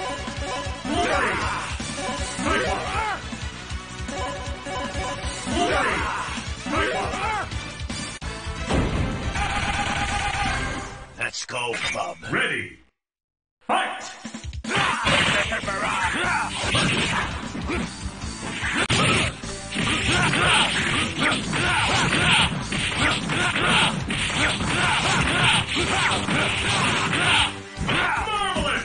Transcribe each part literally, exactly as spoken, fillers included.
Let's go, Bub. Ready. Fight! Marvelous!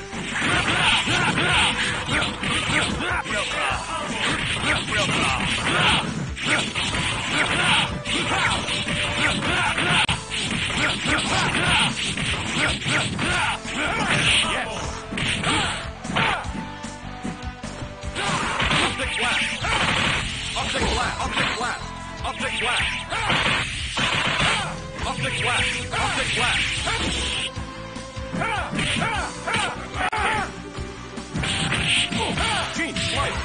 Optic blast! Optic blast! Optic blast! Optic blast! Optic blast! Optic blast! Gene slice!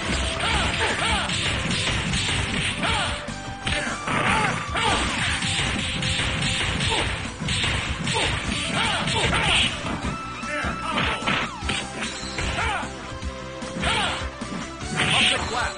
Optic blast!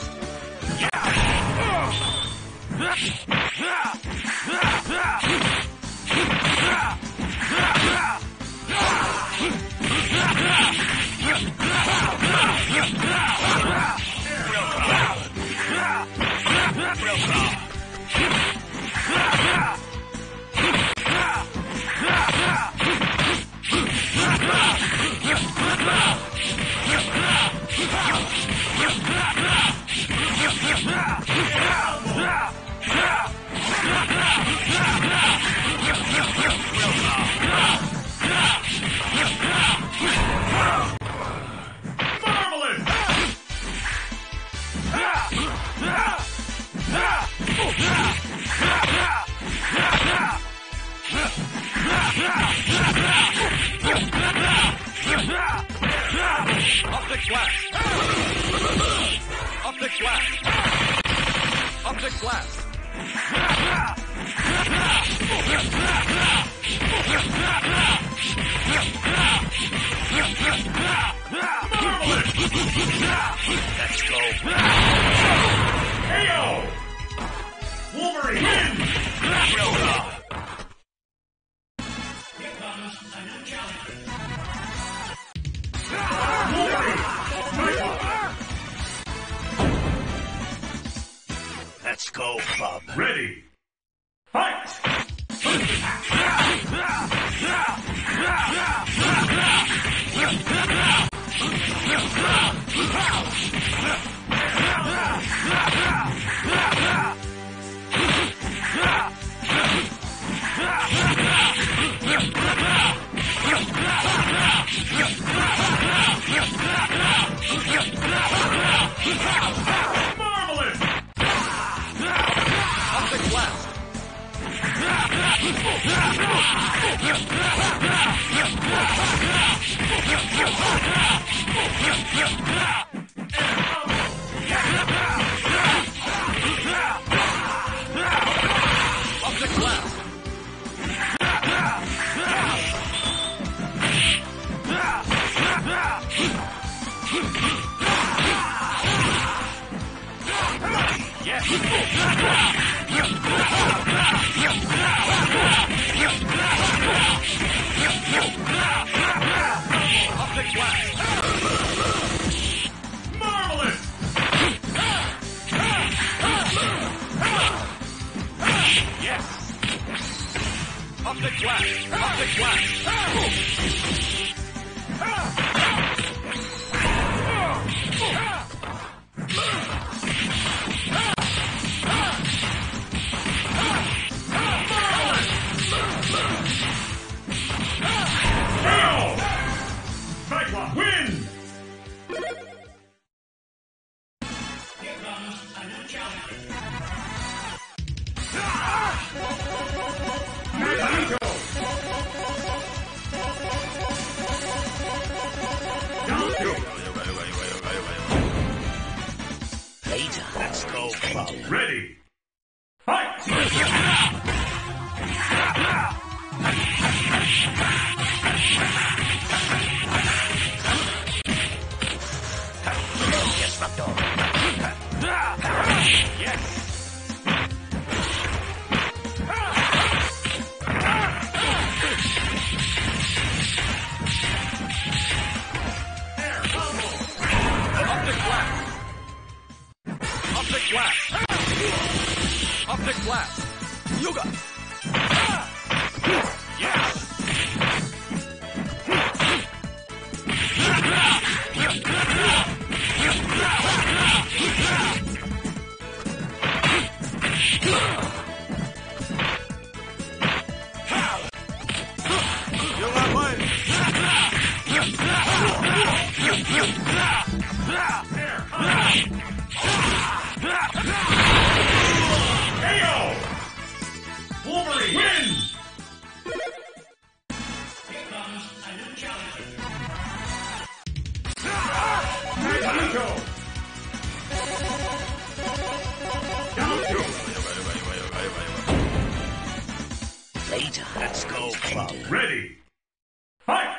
Optic blast! Optic blast! Optic blast! Let's go! K O! Wolverine wins! Real raw! Let's go, Bub. Ready. Fight! Marvelous! Optic blast! Optic blast! Yes! Optic blast! Marvelous! Yes! Optic blast! Optic blast! K O! Cyclops wins! Magneto! Donkey! Later. Let's go, Bub. Ready. Fight! K O! Wolverine wins! Here comes a new challenger. Magneto! Down two! Later. Let's go, club. Ready! Fight!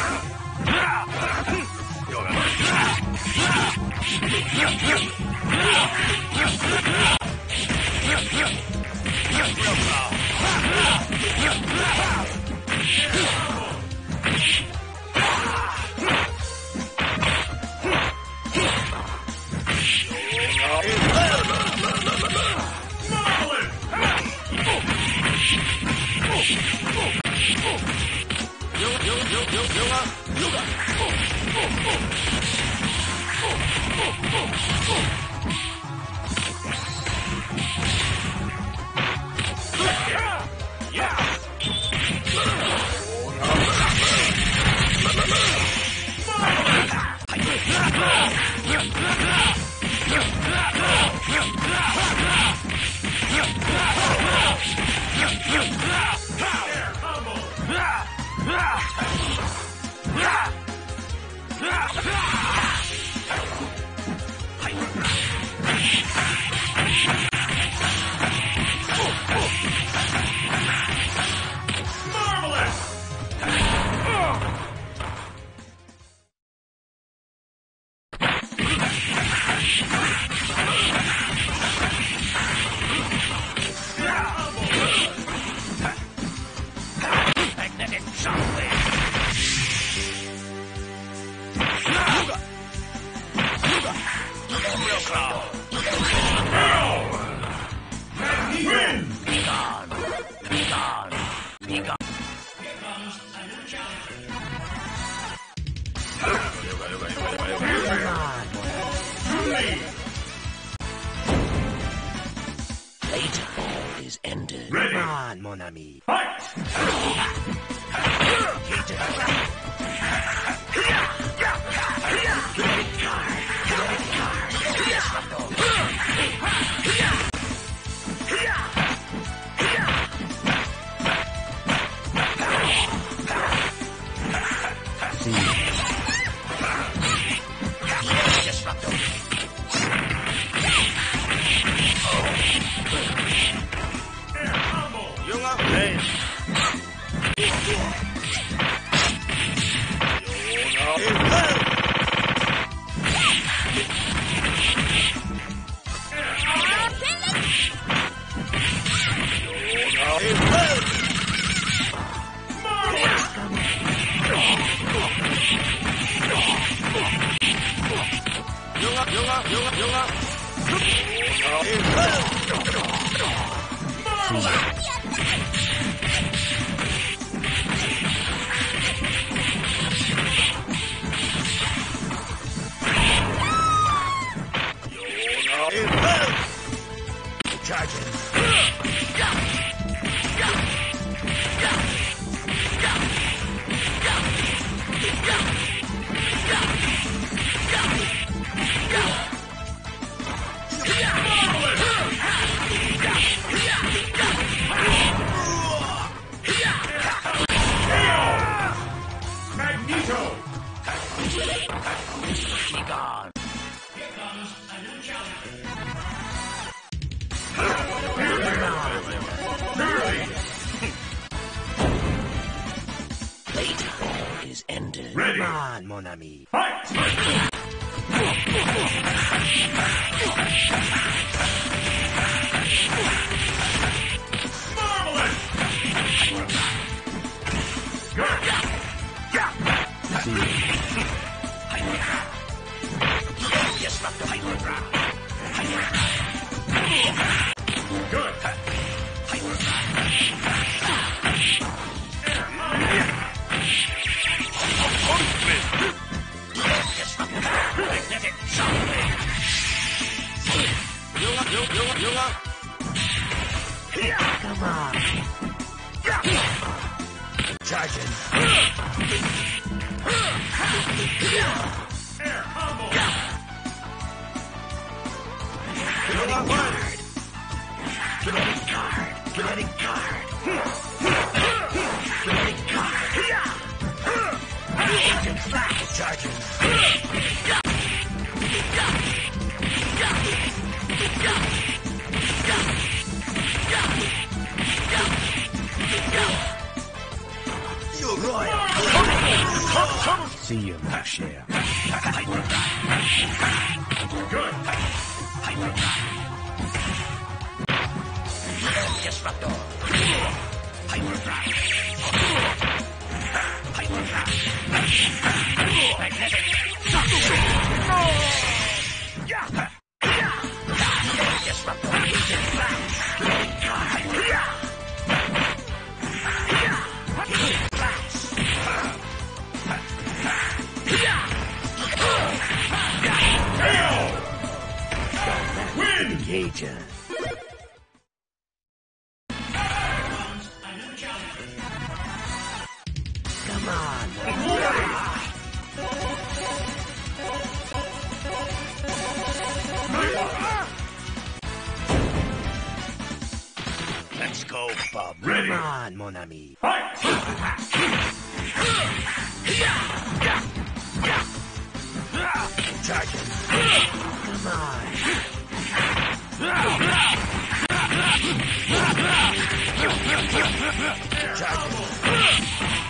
Later all is ended. Ready. Come on, mon ami. Fight! Ready. Come on, mon ami. Fight! Marvelous! Good! Good! Come on. Charging. See you, mon cher. Good. Disruptor. Win! Engager. Come on. Let's go, Bob. Ready. Come on, mon ami. Fight! Charging. Come on. Charging.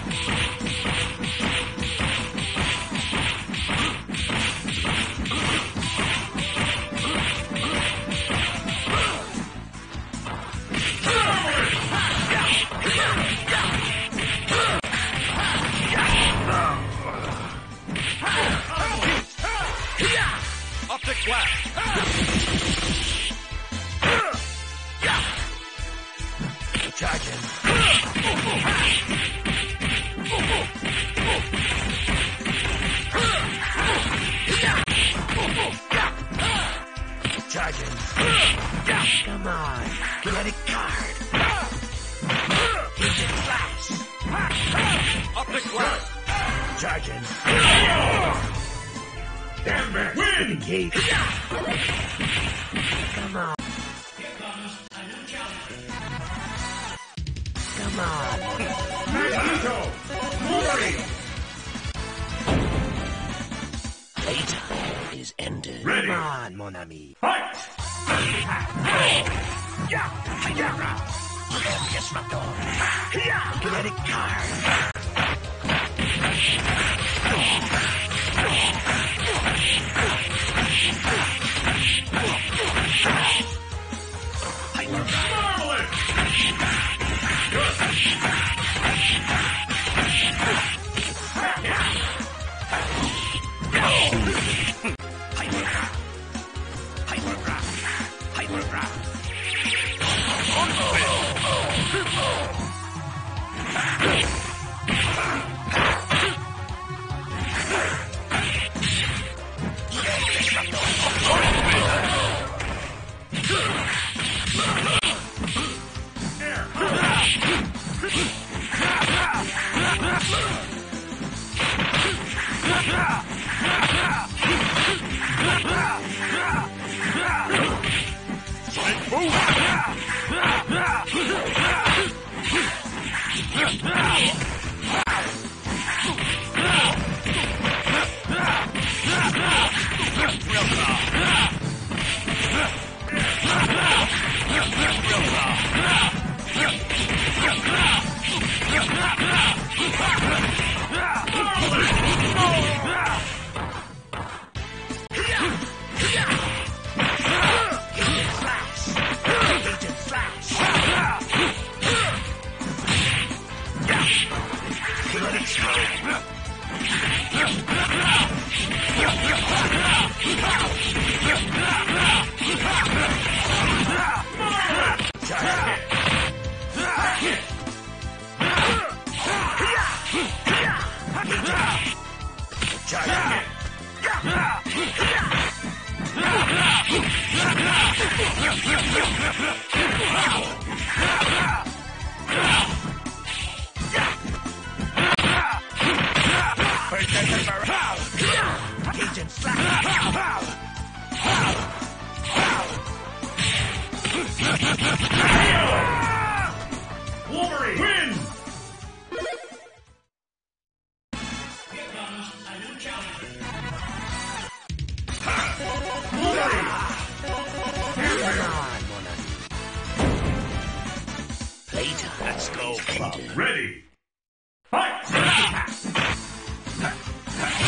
Optic blast. Charging. Charging. Come on. Get a card. Hit flash. Optic blast. Charging. Damn it! Win! Engage. Come on. Come on. Magneto! Mori! Playtime is ended. Ready. Come on, mon ami. Fight! Disruptor. Kinetic card. Marvelous! Wolverine wins! Wolverine! Playtime. Let's go, Bob. Ready! Fight!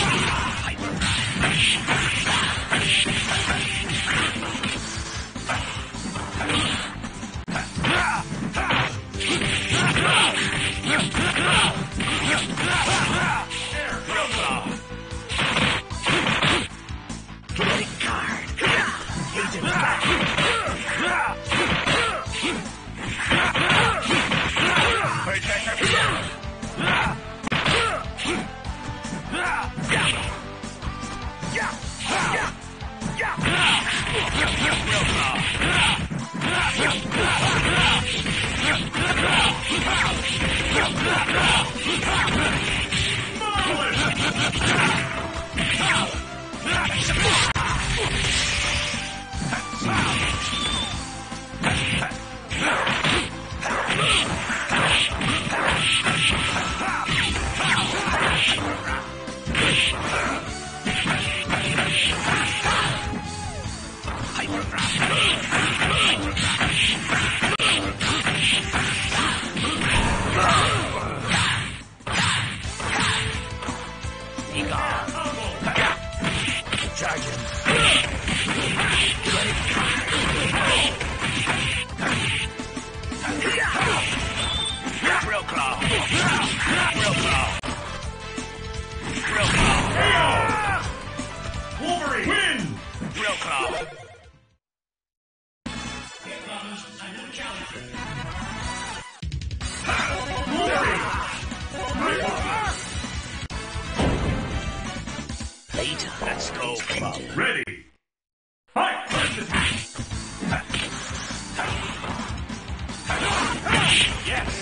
Charging. Real claw. Real claw. Real claw. K O! Wolverine wins! Real claw. Wolverine! Nightwalker! Playtime. Let's go, Bob. Ready! Fight! First attack! Yes.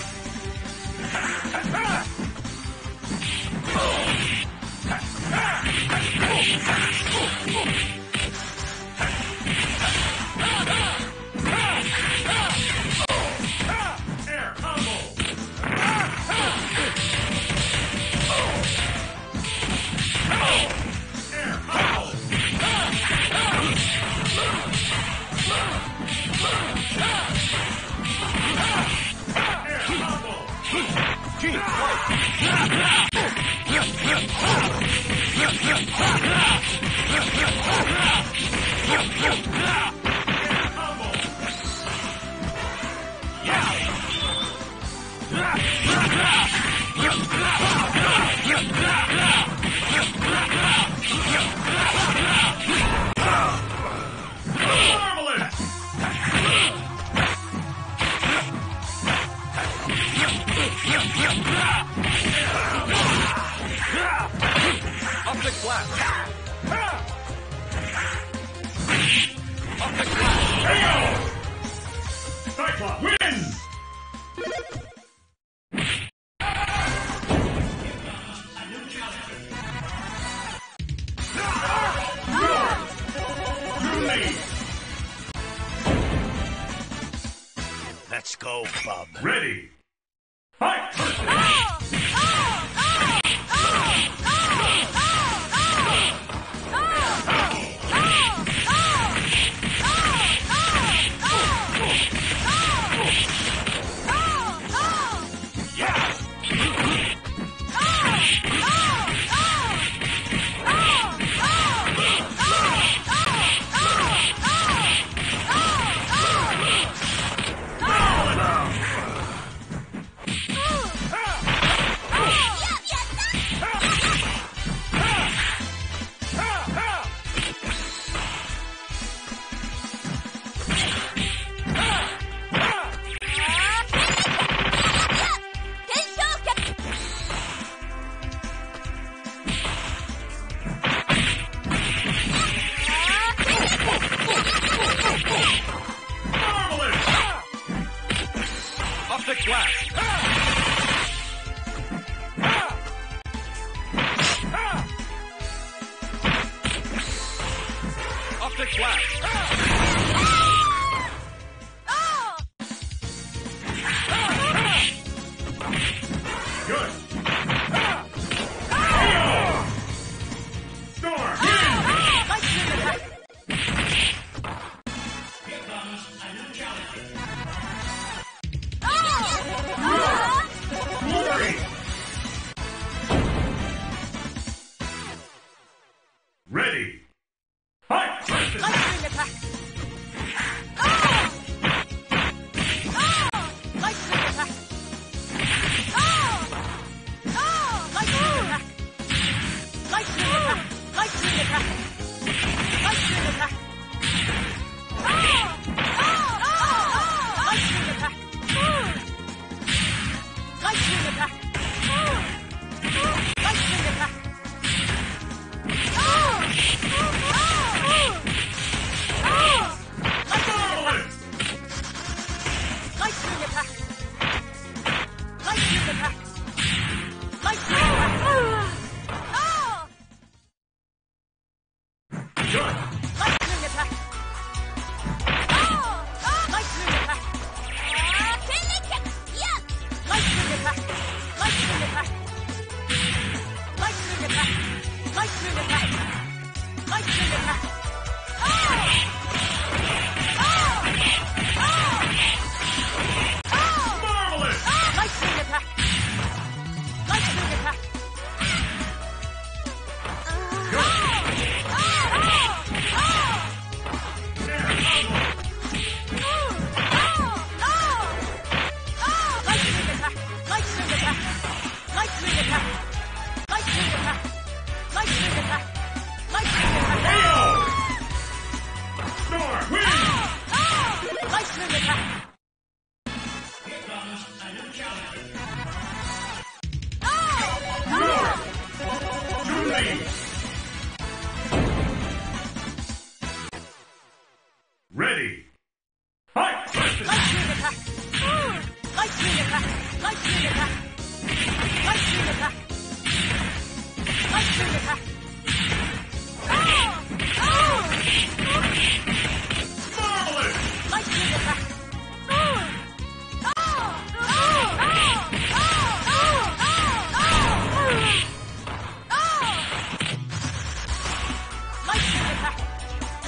Air combo! Air combo! Air combo! Air combo! Marvelous! Optic blast. Optic blast. K O! Cyclops wins! Let's go, Bob. Ready! Fight! First attack! Marvelous! Optic blast. Optic blast. Good! K O! Storm wins! Wolverine! Ready! Fight! First attack! Marvelous! Good! Marvelous! Good!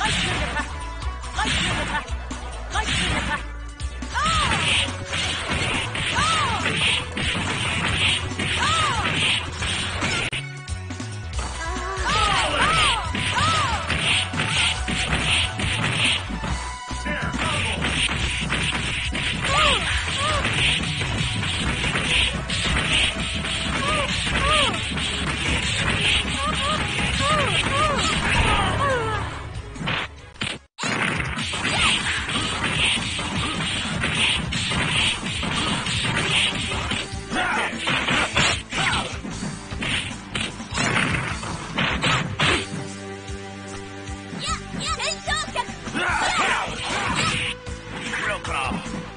Lightning attack! Lightning attack! Lightning attack! Ah! Ah! Drill claw.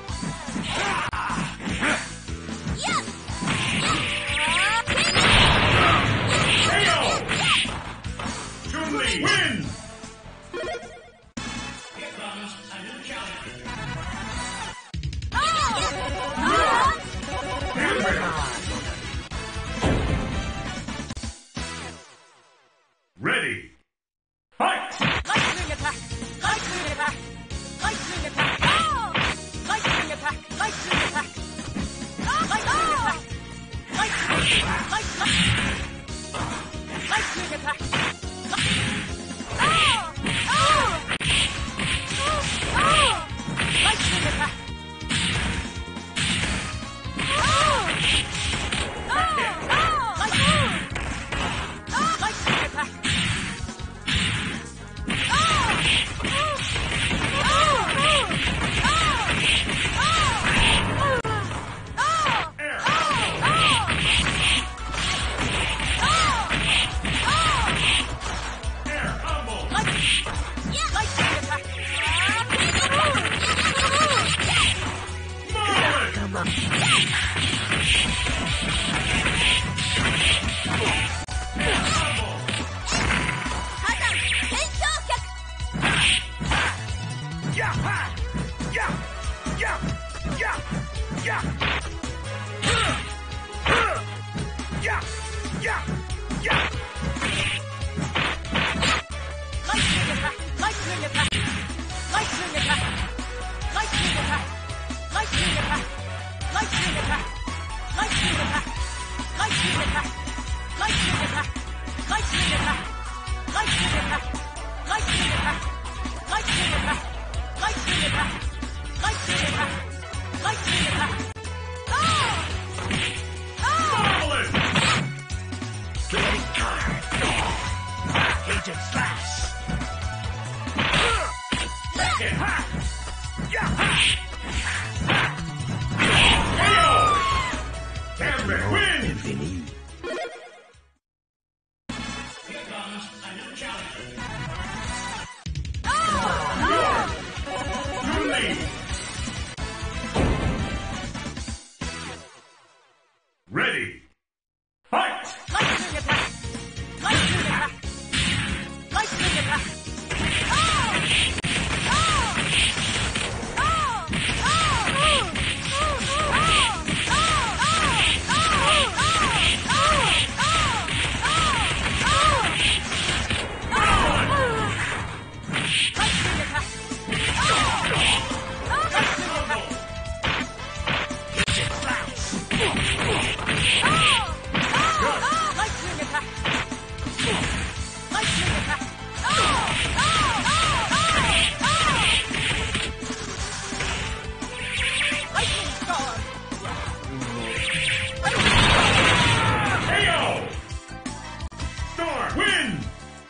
Chun-Li wins! Ready. Fight! Lightning attack! Lightning attack! Lightning attack! Ah! Lightning attack! Lightning attack! Ah! Lightning attack! Lightning attack! Lightning Lightning attack! Ah! Ah! Ah! Lightning attack! Ah! Ah! Ah! Lightning! Ah! Lightning attack! Air combo! Marvelous! Yeah! Ha! Yeah! Yeah! Yeah! Yeah! Yeah! Yeah! Yeah! Lightning attack! Lightning attack! Lightning attack! Lightning attack! Lightning attack! Lightning attack! Lightning attack! Lightning attack! Lightning attack! Lightning attack! Lightning attack! Lightning attack! Lightning attack! Lightning attack! Lightning attack! Lightning attack! Ah! Ah! Marvelous! Kinetic card. Agent slash. Second half! Yeah! Ha! K O! Cameron wins! Infini. Chun-Li! Ready. Fight! Lightning attack! Lightning attack! Lightning attack! Ah! Ah! Ah! Ah! Ah! Lightning attack! Agent slash. Lightning attack! Lightning attack! Lightning storm! K O! Storm wins!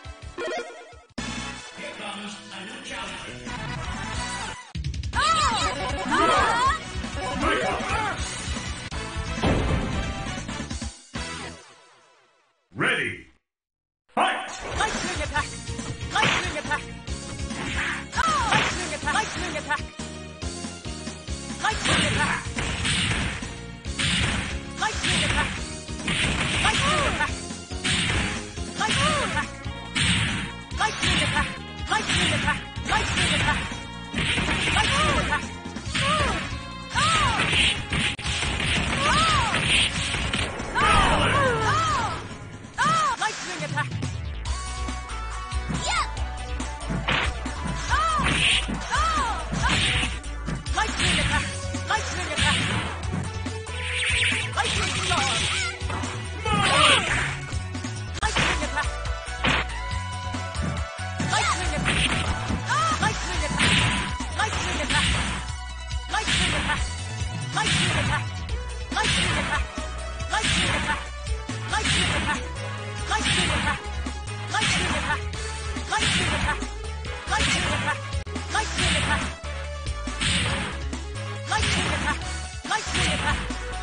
Ready. Fight! Lightning attack! Lightning attack! Lightning attack! Lightning attack! Lightning attack! Lightning attack! Lightning attack! Lightning attack! Lightning attack! Lightning attack! Lightning attack! Lightning attack! Lightning attack! Lightning attack! Lightning attack! Lightning attack! Lightning attack! Lightning attack!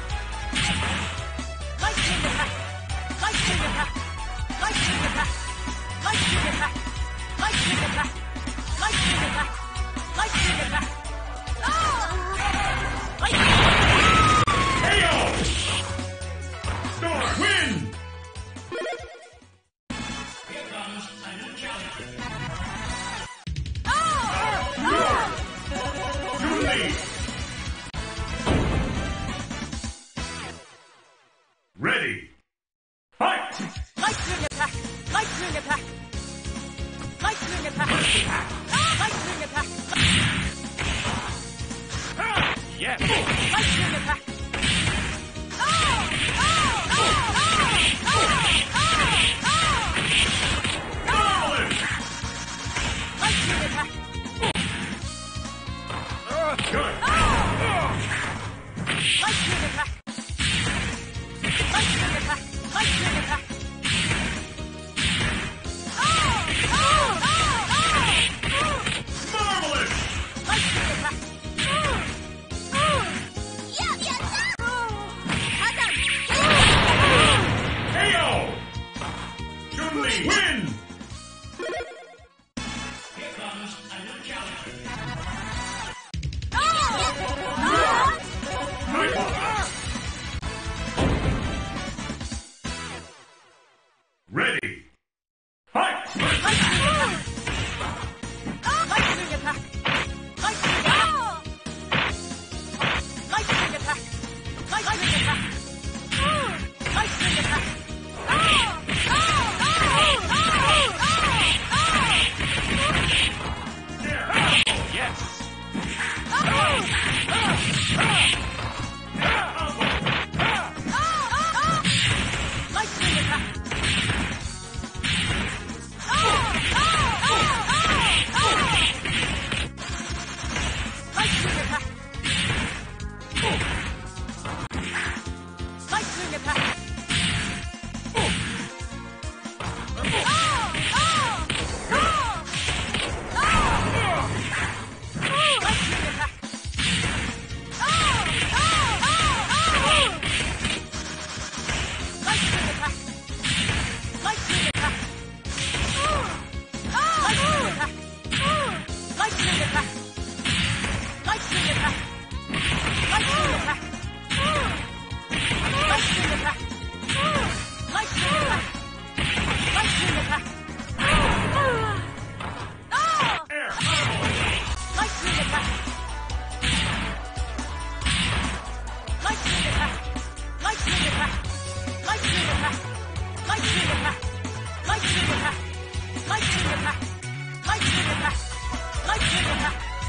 Lightning attack! Lightning attack! Lightning attack! Lightning attack! Lightning attack! Lightning attack! Lightning attack! Ah! Lightning attack! K O! Storm win! Ready! Fight! Lightning attack! Lightning attack! Lightning attack! Lightning attack! Yes. Lightning attack! Marvelous! Lightning attack! Good! Lightning attack! Lightning attack! Lightning attack! Marvelous! Lightning attack! K O! Chun-Li win! Ready! Fight! Lightning attack! Lightning attack! Lightning attack! Lightning attack! Lightning attack! Yes. Lightning attack! Lightning attack! Lightning attack! Lightning attack! Lightning attack! Lightning attack! Lightning attack! Lightning attack! Lightning attack! Lightning attack! Lightning attack! Lightning attack! Lightning attack! Ah! Air! Lightning attack! Lightning attack! Lightning attack! Lightning attack! Lightning attack! Lightning attack! Lightning attack! Lightning attack! Lightning attack!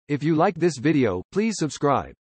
If you like this video, please subscribe.